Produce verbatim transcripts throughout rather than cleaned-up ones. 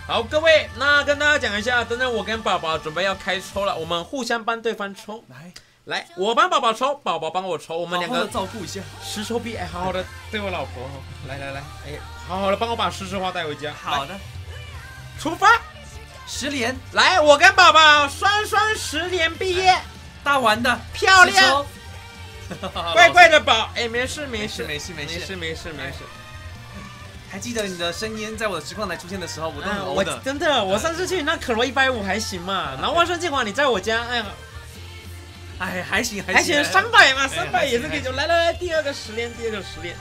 好，各位，那跟大家讲一下，等等我跟宝宝准备要开抽了，我们互相帮对方抽。 来， 来，我帮宝宝抽，宝宝帮我抽，我们两个照顾一下， 十抽币，哎，好好的对我老婆，来来来，哎，好好的帮我把诗诗花带回家。 好的， 出发， 十连， 来，我跟宝宝双双十连毕业， 大玩的， 漂亮，乖乖的宝，哎，没事没事没事没事没事没事没事。 还记得你的声音在我的实况台出现的时候，我都很我欧的。 真的，我上次去那可罗一百五还行嘛，然后万圣节馆你在我家，哎呀， 哎还行还还行，三百嘛，三百哎也是可以就来来来，第二个十连，第二个十连。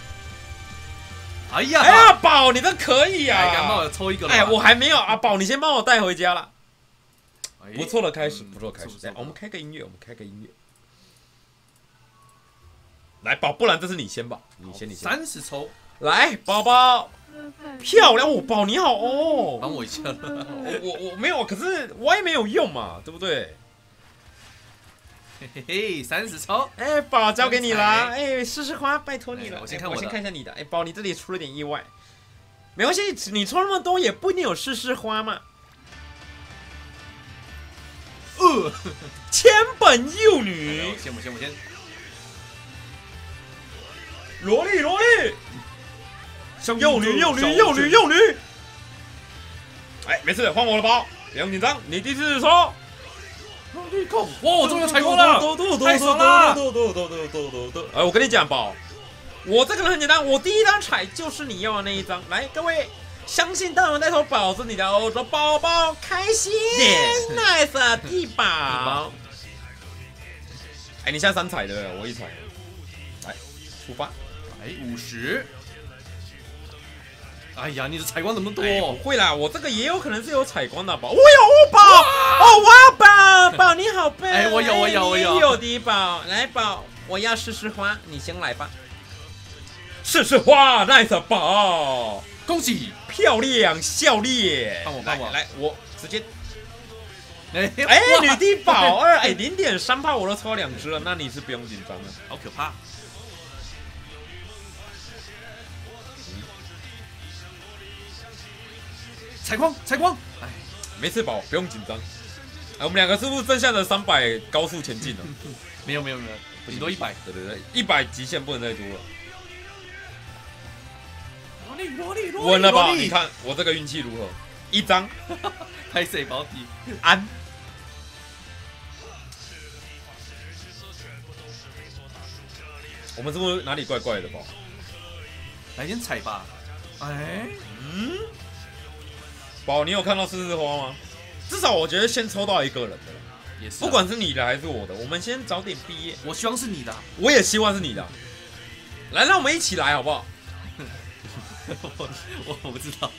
哎呀， 哎呀，宝你这可以呀， 哎，敢帮我抽一个了。 哎，我还没有啊，宝你先帮我带回家了。 哎不错的开始，不错的开始。 嗯来，我们开个音乐，我们开个音乐。来，宝，不然这是你先吧，你先，你先。 三十抽。 来，宝宝，漂亮哦，宝你好哦， 帮我一下。 我我我没有，可是 Y 没有用嘛，对不对？ 嘿嘿嘿，三十抽。 哎，宝交给你啦，哎，诗诗花，拜托你了。 我先看我先看一下你的，哎，宝你这里出了点意外，没关系，你抽那么多也不一定有诗诗花嘛。 呃， 千本幼女， 先我先我先。 萝莉萝莉。幼女，幼女，幼女，幼女！哎，没事，换我的包，不用紧张，你第一次抽。哇， 我终于成功了，太爽了！ 哎，我跟你讲，宝，我这个人很简单，我第一张彩就是你要的那一张。来，各位，相信大王带头保是你的欧洲宝宝开心 ，nice 地宝。哎，你现在三彩的，我一彩。来，出发。 哎，五十。哎呀，你的采光怎么多？ 哎、不会啦，我这个也有可能是有采光的宝。我有宝哦，哇宝宝你好笨！ 哎，我有我有我有有的宝，来宝，我要试试花，你先来吧。试试花 ，nice 宝， 恭喜， 漂亮笑脸。 帮我帮我来，我直接。 哎哎，女帝宝二，哎，零点三炮我都抽两只了，那你是不用紧张了。 好可怕。采光，采光，哎， 没事宝，不用紧张。哎，我们两个是不是剩下的三百高速前进了？ 没有没有没有，顶多一百。 对对对，一百极限不能再多了。 萝莉萝莉萝莉， 稳了吧？你看我这个运气如何？一张， 拍水保底， 安。我们是不是哪里怪怪的吧？ 来点彩吧。哎， 嗯。宝，你有看到四枝花吗？至少我觉得先抽到一个人的了， 也是、啊， 不管是你的还是我的，我们先早点毕业。 我希望是你的， 我也希望是你的。来，让我们一起来好不好？ 我我我不知道。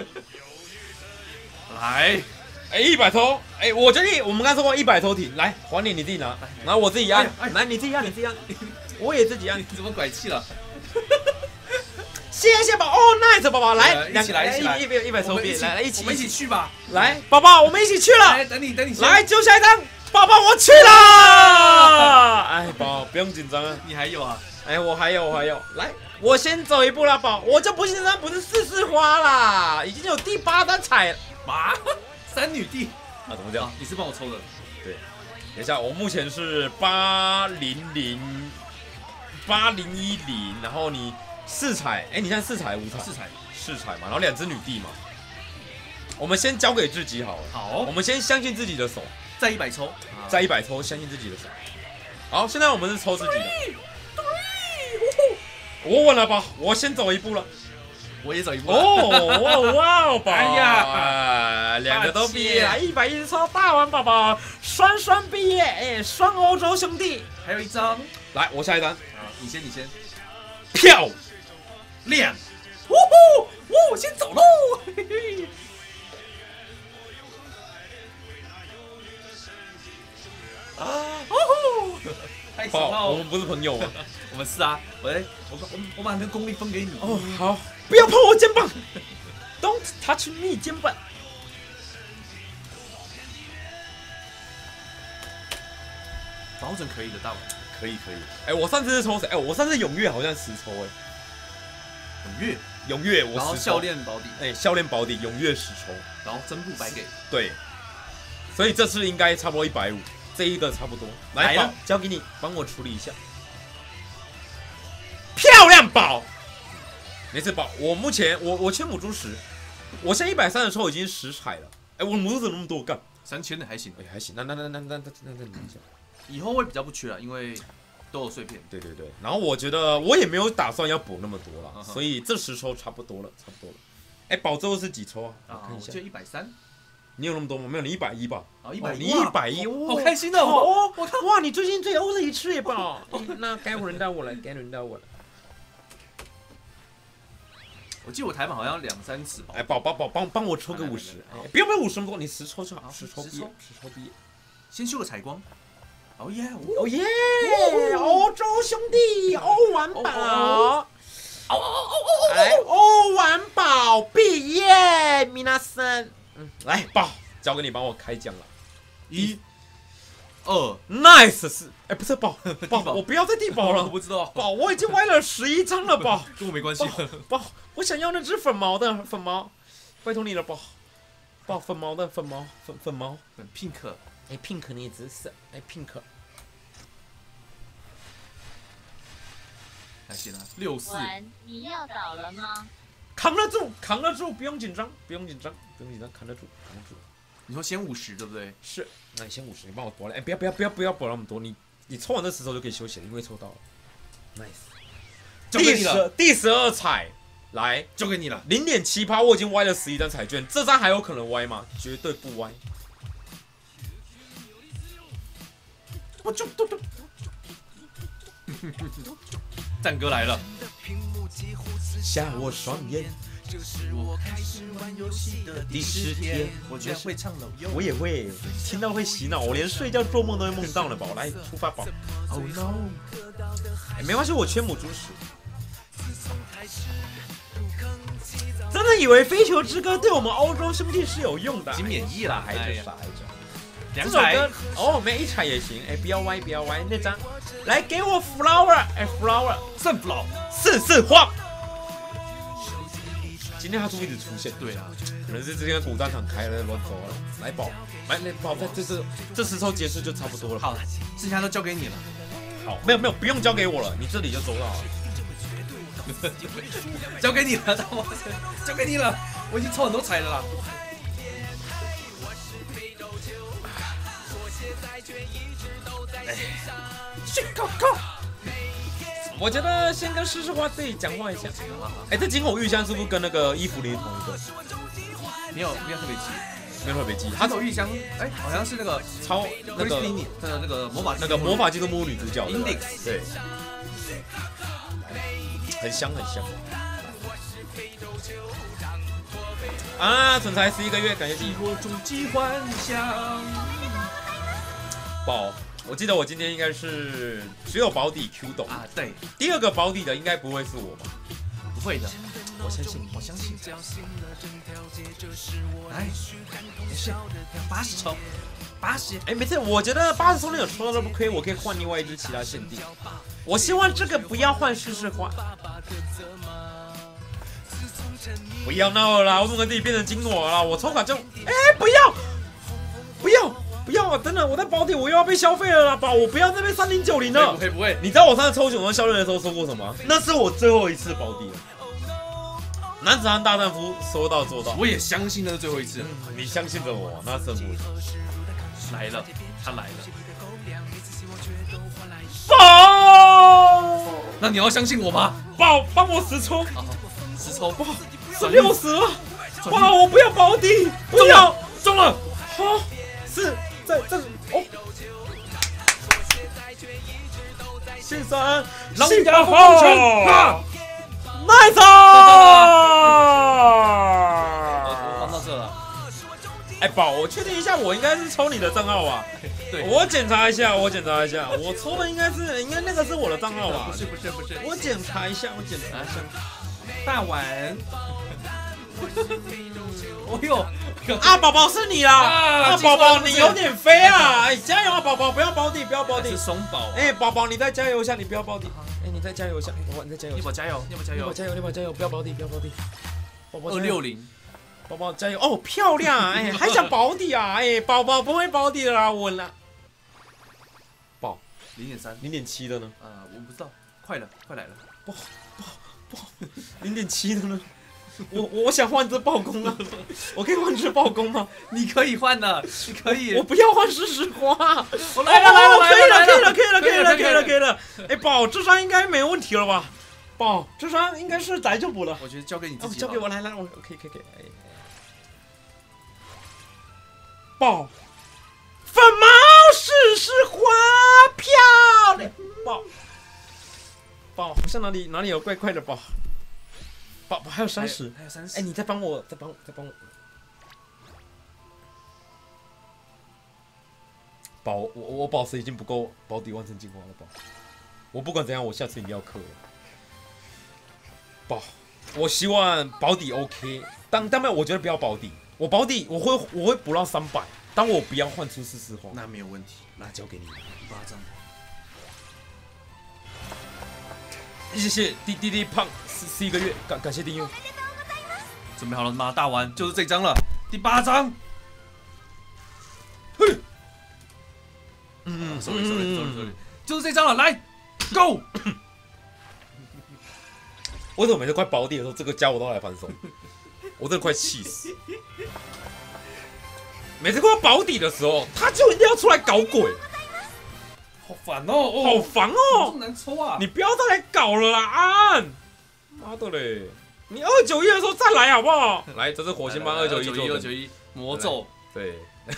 来， 哎，一百抽，哎，我决定，我们刚说过一百抽停，来还你，你自己拿，然后我自己压，来你自己压，你自己压，我也自己压。 你怎么拐气了？ 谢谢宝哦 ，nice 宝宝，来， 一起来，一起来， 一百一百抽币，来来一起， 我们一起去吧。 来，宝宝，我们一起去了。 来，等你，等你。 来，就下一张，宝宝，我去了。哎，宝，不用紧张啊。 你还有啊？ 哎，我还有，我还有。来，我先走一步了，宝，我就不信这张不是四枝花啦，已经有第八张彩了。 妈，三女帝啊，怎么讲？ 你是帮我抽的？ 对。等一下，我目前是八零零八零一零，然后你。四彩，哎，你看四彩五彩， 四彩四彩嘛，然后两只女帝嘛。我们先交给自己好了。 好， 我们先相信自己的手。 再一百抽， 再一百抽，相信自己的手。好，现在我们是抽自己的。我稳了吧？我先走一步了。 我也走一步。 哦，哇哦，宝！ 哎呀， 两个都毕业了，一百一十抽，大王宝宝双双毕业，哎，双欧洲兄弟。 还有一张， 来，我下一张。 你先，你先。 漂亮！ 呜呼，我先走喽。嘿嘿。啊，呜呼，太爽了！ 我们不是朋友吗？ 我们是啊。喂，我我我把那个功力分给你。 哦，好，不要碰我肩膀 ，Don't touch me 肩膀。 保准可以的，大王。可以可以。 哎，我上次是抽谁？哎，我上次踊跃好像十抽哎。 踊跃， 踊跃我然后十抽笑脸保底， 哎，笑脸保底，踊跃十抽， 然后真铺白给。 对，所以这次应该差不多一百五，这一个差不多。来，宝交给你，帮我处理一下。漂亮宝，没事宝，我目前我我缺母猪十，我现在一百三十抽已经十彩了。哎，我母猪怎么那么多？干三千的还行， 哎还行，那那那那那那那那那以后会比较不缺了，因为都有碎片。 对对对，然后我觉得我也没有打算要补那么多了， uh-huh. 所以这十抽差不多了，差不多了。哎，宝最后是几抽啊？我看一下， 我就一百三。 你有那么多吗？没有，你一百一吧？ 哦，一百一， 你一百一， 好开心哦！ 哦，我看哇，你最近最欧的一次耶，宝。那该轮到我了，该轮到我了。 我记得我台版好像两三次吧。 哎，宝宝宝，帮帮我抽个五十，不要不要五十那么多，你十抽就好，十抽毕业，十抽毕业。 先修个采光。哦耶！ 哦耶！欧洲兄弟，欧玩宝。哦哦哦哦！来，欧玩宝毕业，米娜森。嗯，来宝，交给你帮我开奖了。 一、二 ，nice 是，哎，不是宝宝，我不要再地宝了， 我不知道。 宝，我已经歪了十一张了，宝， 跟我没关系。 宝，我想要那只粉毛的粉毛，拜托你了，宝，宝粉毛的粉毛粉粉毛， 粉 pink， 哎 pink 你也只是，哎 pink， 来行了，六四。 你要倒了吗？ 扛得住，扛得住，不用紧张，不用紧张，不用紧张，扛得住，扛得住。 你说先五十对不对？ 是，那你先五十，你帮我博了。哎，不要不要不要不要博那么多，你你抽完这十抽就可以休息了，因为抽到了。Nice， 交给你了， 第十二彩，来， 交给你了。 零点七趴，我已经歪了十一张彩券，这张还有可能歪吗？绝对不歪。我就都都。 战哥来了， 下我双眼。 这是我开始玩游戏的第十天，我居然会唱了， 我也会，听到会洗脑，我连睡觉做梦都会梦到了宝，来出发宝。Oh no！ 哎，没关系，我缺母猪屎。真的以为飞球之歌对我们欧洲兄弟是有用的， 已经免疫了， 还是傻孩子。 这首歌哦，没一彩也行，哎，不要歪，不要歪，那张，来给我 flower， 哎 flower， sunflower， 盛世花。今天他终于一直出现， 对啊， 可能是之前古战场开了乱走了。来宝，来来宝，在这次这十抽结束就差不多了。 好，剩下都交给你了。 好，没有没有，不用交给我了，你这里就走到了。 交给你了，交给你了，我已经抽很多彩了啦。 哎，去靠靠！我觉得先跟诗诗花自己讲话一下。哎，这金口玉香是不是跟那个伊芙琳同一个？ 没有，没有特别记， 没有特别记。 他走玉香，哎，好像是那个超那个的那个魔法那个魔法基督魔女主角 Index， 对，很香很香。啊，存才十一个月，感谢你。 我终极幻想。 宝。我记得我今天应该是只有保底 Q 斗啊，对， 第二个保底的应该不会是我吧？ 不会的， 我相信， 我相信。哎，没事，八十抽，八十。 哎，没事，我觉得八十抽那有抽到都不亏，我可以换另外一只其他限定。我希望这个不要换试试花，不要闹了啦！我怎么自己变成金诺了？我抽卡就，哎，不要，不要。不要啊！真的，我在保底，我又要被消费了啦！宝，我不要那边三零九零了。 不会不会， 你知道我上次抽熊和肖瑞的时候说过什么？那是我最后一次保底了。男子汉大丈夫说到做到。 我也相信那是最后一次。 嗯、你相信着我，那是我来了，他来了。 宝， 那你要相信我吗？ 宝，帮我十抽， 十抽， 不好，是六十了。哇，我不要保底，不要， 中了， 好，是。在这哦，先生， 狼牙风拳 ，nice！ 我放到这了。 哎，宝，我确定一下，我应该是抽你的账号吧？ 对， 我检查一下，我检查一下，我抽的应该是，应该那个是我的账号吧？ 不是不是不是， 我检查一下，我检查一下。 大碗。哦呦！ 啊，宝宝是你啦！啊，宝宝你有点飞啊！哎，加油啊，宝宝，不要保底，不要保底。 是松宝。 哎，宝宝你再加油一下，你不要保底。哎，你你再加油一下，宝宝你再加油， 要不要加油？要不要加油？ 加油，你把加油，不要保底，不要保底。宝宝二六零， 宝宝加油哦，漂亮！哎，还想保底啊？哎，宝宝不会保底的啦，稳了。保零点三， 零点七的呢？ 呃，我不知道，快了，快来了。 不不不，零点七的呢？我我想换这爆攻啊！我可以换这爆攻吗？ 你可以换的，你可以。 我不要换诗诗花。 我来了来了来了， 可以了可以了可以了可以了可以了可以了。哎，宝智商应该没问题了吧？宝智商应该是逮就补了。 我觉得交给你自己。 交给我来来，我可以可以可以。哎，宝，粉毛诗诗花漂亮。宝，宝好像哪里哪里有怪怪的宝。宝宝还有三十， 还有三十。 哎，你再帮我，再帮我，再帮我。宝，我我宝石已经不够保底完成进化了，宝。我不管怎样，我下次一定要氪。宝，我希望保底 OK， 当当然我觉得不要保底，我保底我会我会补到三百，当我不要换出四四花， 那没有问题， 那交给你八张。 谢谢滴滴滴胖十十一个月，感感谢订阅。 准备好了吗？大玩就是这张了，第八张。 嘿， 嗯 ，sorry sorry sorry sorry， 就是这张了，来 ，go。 为什么每次快保底的时候，这个家我都来翻手？我真的快气死！每次快要保底的时候，他就一定要出来搞鬼。 好烦哦！哦好烦哦！ 这么难抽啊！ 你不要再来搞了啦，安！妈的嘞！你二九一的时候再来好不好？来，这是火星帮二九一做的。 二九一魔咒， 对。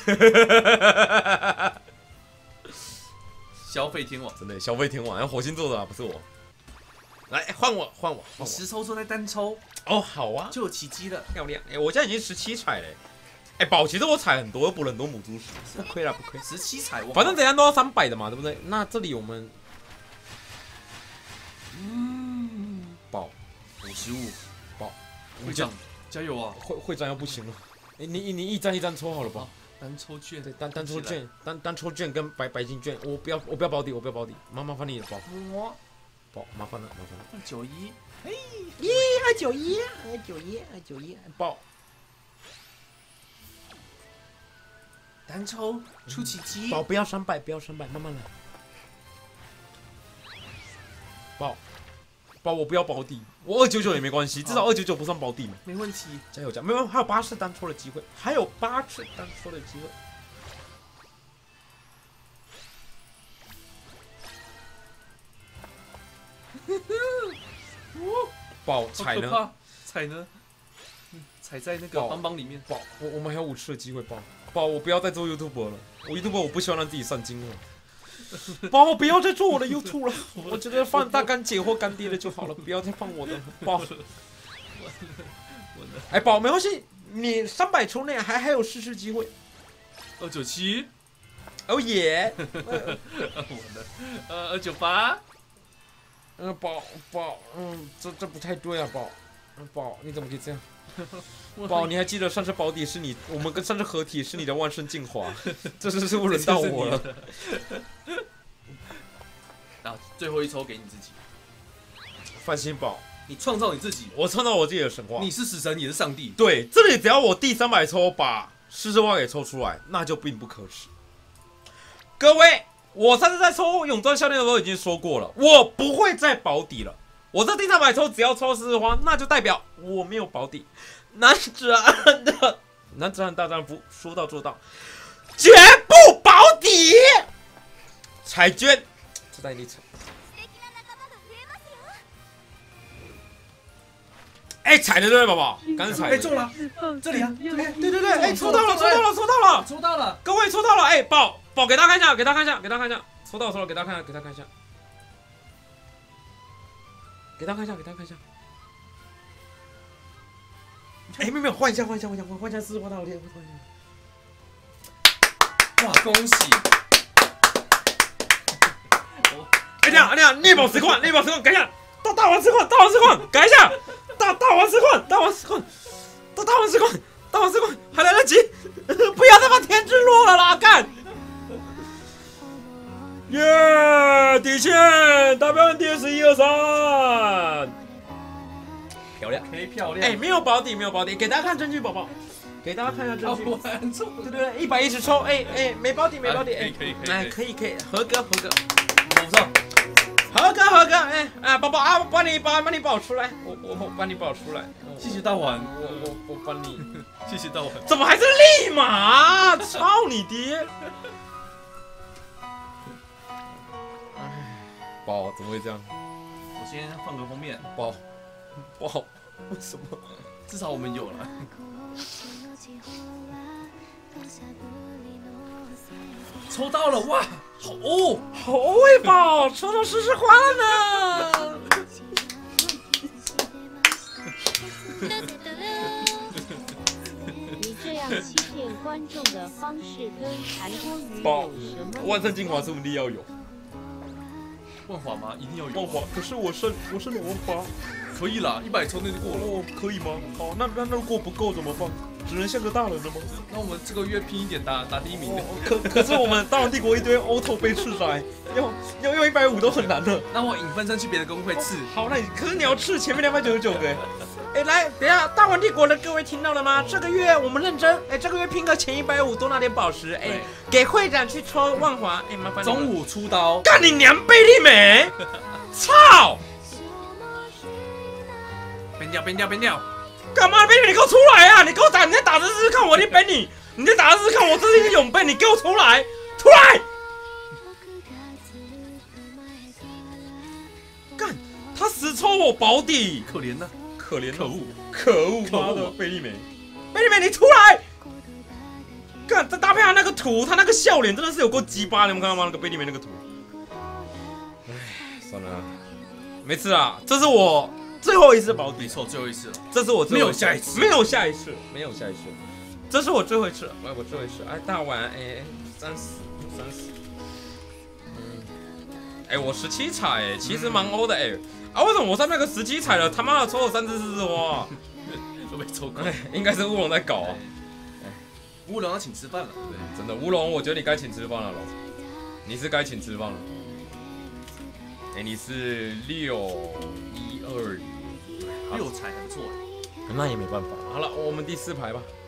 消费天王， 真的消费天王，然后火星做的啊，不是我。来换我，换我， 你十抽出来单抽哦，好啊， 就有奇迹了， 漂亮！哎，我现在已经十七彩嘞。哎，宝，其实我踩很多，又补了很多母猪石，不亏了，不亏。 十七彩， 反正怎样都要三百的嘛，对不对？那这里我们， 嗯， 宝五十五， 宝会长，加油啊！ 会会长要不行了，你你你一张一张抽好了吧？ 单抽券， 对，单单抽券，单单抽券跟白白金券，我不要我不要保底，我不要保底，麻麻烦你的宝， 我宝麻烦了麻烦了。 二九一， 哎，一二九一，二九一，二九一，宝。 单抽出奇迹， 宝不要三百，不要三百，慢慢来。宝，宝我不要保底，我二九九也没关系，至少二九九不算保底嘛。 没问题， 加油加油！没有，还有八次单抽的机会，还有八次单抽的机会。宝踩呢？ 踩呢？踩在那个邦邦里面。 宝，我我们还有五次的机会，宝。宝，我不要再做 YouTube 了，我 YouTube 我不希望让自己上金了。宝，我不要再做我的 YouTube 了，我觉得放大干姐或干爹的就好了，不要再放我的了。宝，哎，宝没关系，你三百抽内还还有试试机会。 二九七， 哦耶！ 我的，呃，二九八。 嗯，宝宝，嗯，这这不太对啊，宝，宝，你怎么可以这样？宝，你还记得上次保底是你，我们跟上次合体是你的万圣镜华，这次是不轮到我了。 啊，最后一抽给你自己， 放心，宝， 你创造你自己， 我创造我自己的神话。 你是死神，也是上帝。 对，这里只要我第三百抽把狮子花给抽出来，那就并不可耻。各位，我上次在抽永钻项链的时候已经说过了，我不会再保底了。我这第三百抽只要抽狮子花，那就代表我没有保底。男子汉的男子汉大丈夫，说到做到，绝不保底。彩娟，这带你彩。哎，踩的对，宝宝，刚才踩的。 哎，中了，这里啊， 哎，对对对，哎，抽到了，抽到了，抽到了， 抽到了， 各位抽到了，哎，宝宝给大家看一下，给大家看一下，给大家看一下，抽到抽到，给大家看一下，给大家看一下。给大家看一下，给大家看一下。哎，没有没有，换一下，换一下，换一下，换换一下，四十花大头贴，换一下。 哇，恭喜！ 哎，这样，这样，猎宝实况，猎宝实况，改一下，大大王实况，大王实况，改一下，大大王实况，大王实况，大大王实况，大王实况，还来得及，不要再把天之落了啦，干！ 耶！底线，大标 D S 一二三，漂亮， 可以漂亮。 哎，没有保底，没有保底，给大家看证据，宝宝，给大家看一下证据。对对对，一百一十抽，哎哎，没保底，没保底， 可以可以可以， 哎，可以可以，合格合格， 补上。 合格合格，哎啊，宝宝啊，我帮你帮帮你保出来，我我我帮你保出来， 谢谢大碗， 我我我帮你， 谢谢大碗。 怎么还是立马？操你爹！宝怎么会这样？ 我先放个封面， 宝宝，为什么？ 至少我们有了。抽到了哇！好哦， 好味宝，抽到诗诗花了呢！ 你这样欺骗观众的方式跟韩国瑜宝有什么？ 万圣精华是不是要有？ 万华吗？一定要有。 万华，可是我剩我剩两万八， 可以啦，一百抽那就过了。 哦，可以吗？好，那那那如果不够怎么办？只能像个大人了吗？ 那我们这个月拼一点打打第一名。 哦、可可是我们大王帝国一堆 auto 被斥宰，要要用一百五都很难的。 那我引分身去别的工会刺。 哦、好，那你可是你要刺前面两百九十九个。哎，来，等一下，大王帝国的各位听到了吗？这个月我们认真，哎，这个月拼个前一百五，多拿点宝石，哎，给会长去抽万华，哎，麻烦你。 中午出刀， 干你娘贝利美！操！ 边掉边掉边掉！ 干嘛贝利美？你给我出来啊！你给我打，你再打着试试看，我一定本你！你再打着试试看，我这是一个永贝，你给我出来！出来！干！他死抽我保底， 可怜呐， 可怜， 可恶， 可恶！妈的，贝利美，贝利美，你出来！干！再搭配他那个图，他那个笑脸真的是有够鸡巴，你们看到吗？那个贝利美那个图。唉，算了，没事啊，这是我最后一次保底， 没错，最后一次了。 这是我最后一次没有下一次， 没有下一次，没有下一次，这是我最后一次，哎，我最后一次，哎，大碗，哎，三十，三十，嗯，哎，我十七彩，哎，其实蛮欧的，哎。啊！为什么我上面有个十七彩了？他妈的抽了三只四只花， 都被抽光。 哎，应该是乌龙在搞啊！ 乌龙要请吃饭了，对， 真的乌龙，我觉得你该请吃饭了，老子，你是该请吃饭了。哎，你是六一二， 六彩很不错， 那也没办法。好了，我们第四排吧。